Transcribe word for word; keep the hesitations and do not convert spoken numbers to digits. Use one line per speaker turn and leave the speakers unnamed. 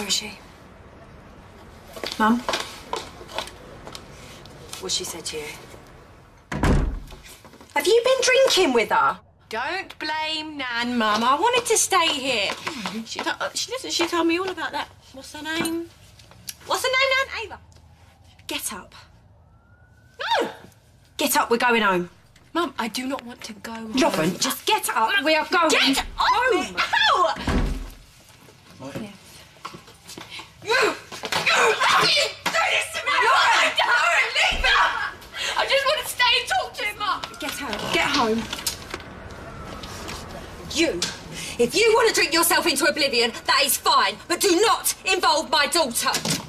Where is she? Mum?
What's she said to you?
Have you been drinking with her?
Don't blame Nan, Mum. I wanted to stay here. She, to she, listen, she told me all about that. What's her name? What's her name, Nan? Ava.
Get up.
No!
Get up, we're going home.
Mum, I do not want to go home.
Lauren, just get up, we are going
Get
home.
off! Ow!
Yeah.
You! You! How can you do this to me? Lauren, don't leave me! I just want to stay and talk to him, Mum.
Get out, get home.
You, if you want to drink yourself into oblivion, that is fine, but do not involve my daughter.